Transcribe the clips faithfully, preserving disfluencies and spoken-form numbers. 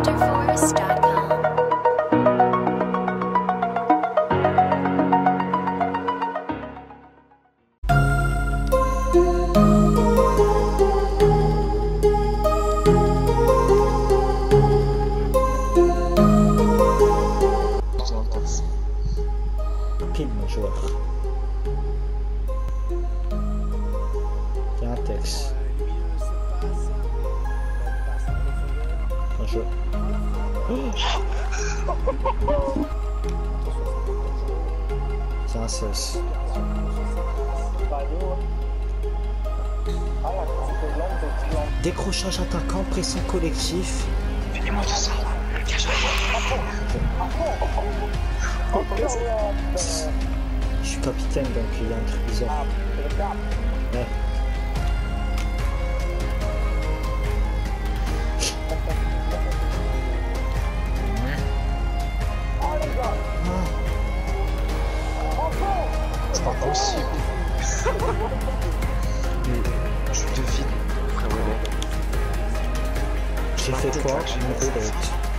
metrre dot com. Joueur. Il y a un texte. Un jeu. Oh, c'est un seize. Décrochage attaquant, pression collectif. Venez-moi tout ça. Bien joué. Je suis capitaine, donc il y a un truc bizarre. Ouais. C'est pas possible. Mais je devine, frère Weber. J'ai fait quoi? Une roulette.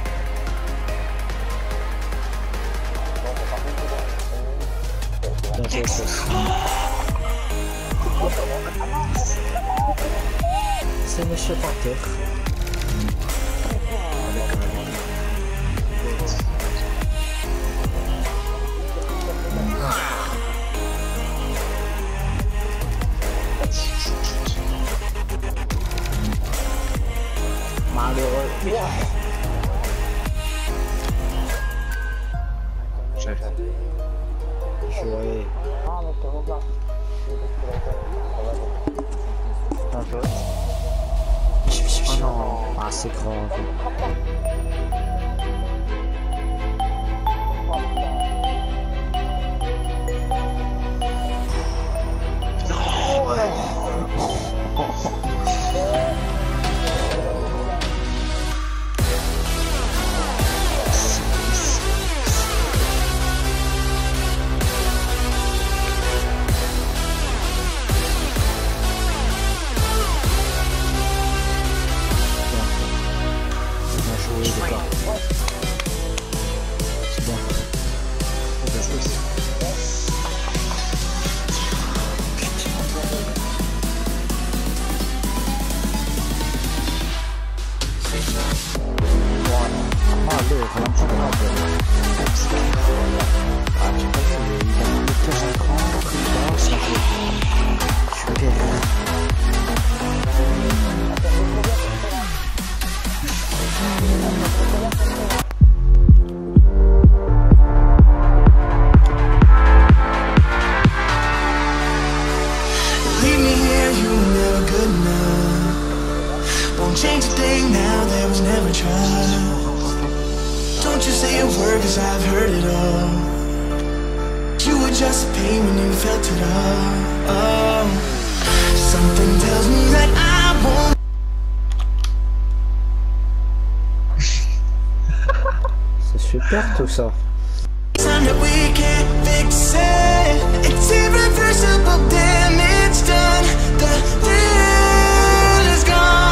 Bien joué, c'est Monsieur Panther. Malheureux. J'ai joué. un vote. Oh non. Ah, c'est grave. C'est bon. Change a thing now, there was never try. Don't you say a word, cause I've heard it all. You were just a pain when you felt it all. Oh, something tells me that I won't. C'est super tout ça. Time that we can't fix it. It's irreversible damage done. The deal is gone.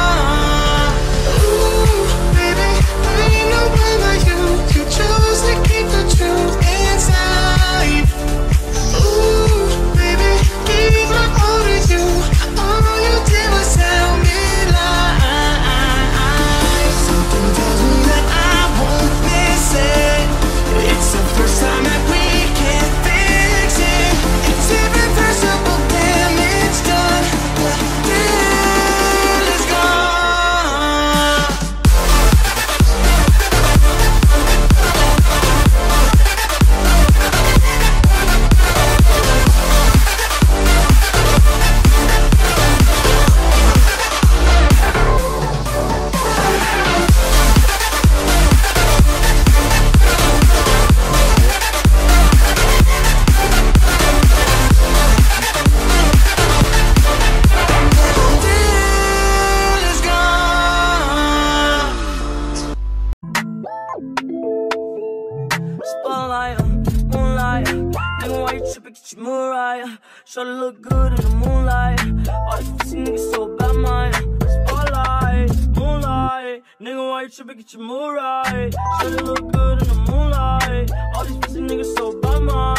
Try to look good in the moonlight. All these pussy niggas so bad, mine. Spotlight, moonlight. Nigga, why you tripping? Get your mood right. Shawty look good in